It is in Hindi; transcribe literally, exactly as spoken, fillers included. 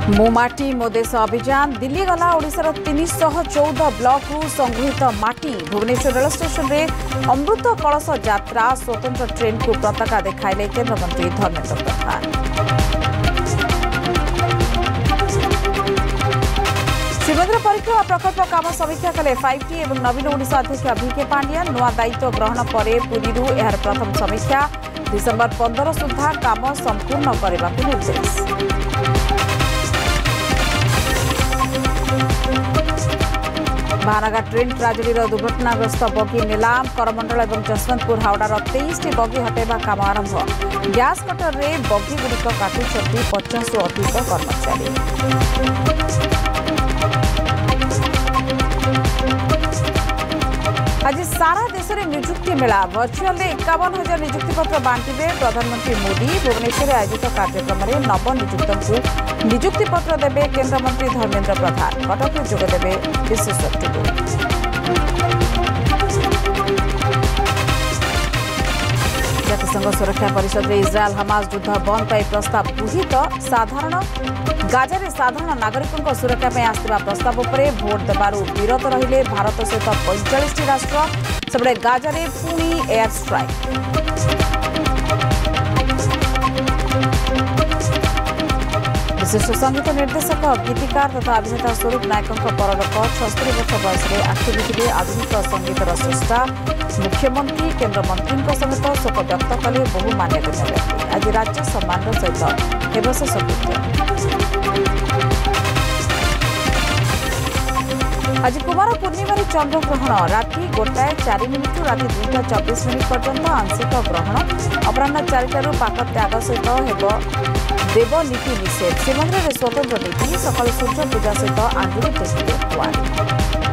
मो माटी मो देश अभियान दिल्ली गला ओडिशार तीन सौ चौदह ब्लॉक रु संगृहित माटी भुवनेश्वर रेल स्टेशन रे अमृत कलश यात्रा स्वतंत्र ट्रेन को पताका देखाइले केन्द्रमंत्री धर्मेन्द्र प्रधान। शिवन्द्र परीक्षा प्रकल्प काम समीक्षा कले फाइव टी और नवीन ओडिशा अध्यक्ष भिके पांडियान नूआ दायित्व ग्रहण पर पुरी यार प्रथम समीक्षा डिसेम्बर पंद्रह सुधा काम संपूर्ण करने को निर्देश। महानगर ट्रेन ट्राजेडी दुर्घटनाग्रस्त बगी नीलाम करमंडल और जसवंतपुर हावड़ार तेईस टी बगी हटाइबा काम आरंभ गैस कटर रे बगी गुड़िक काटुंट पचास रु अधिक कर्मचारी। आज सारा देश में निजुक्ति मेला वर्चुअल इक्यावन हजार निजुक्ति पत्र बांटे प्रधानमंत्री मोदी भुवनेश्वर आयोजित कार्यक्रम में नवनिजुक्त निजुक्ति पत्र देवे केन्द्रमंत्री धर्मेन्द्र प्रधान कटक जोगदेवे विशेष टुडू। जातिसंघ सुरक्षा परिषद में इस्राएल हमास युद्ध बंद पर प्रस्ताव गृहीत साधारण गाजार साधारण नागरिकों सुरक्षा में आसवा प्रस्ताव पर भोट देवारू विरत रहिले भारत सहित पैंतालीस टी राष्ट्र सेबड़े गाजार पुणी एयर स्ट्राइक। विशिष्ट संगीत निर्देशक गीतिकार तथा अभिनेता स्वरूप नायकों परलोक छस्तरी वर्ष बयस आखिरी आधुनिक संगीतर स्रष्टा मुख्यमंत्री केन्द्रमंत्री समेत शोक व्यक्त कले बहु मान्यगण्य व्यक्ति आज राज्य सम्मान सहित हेबस आज कुमार पूर्णिमा चंद्रग्रहण राति गोटाए चार मिनिट राति दुईटा चौबीस मिनिट पर्यंत आंशिक ग्रहण अपराह चारिटार पाक त्याग सहित हेब देवनीति निषेध श्रीमंदिर स्वतंत्र नीति सकाल सूर्य पूजा सहित आंगुरी टेस्ट।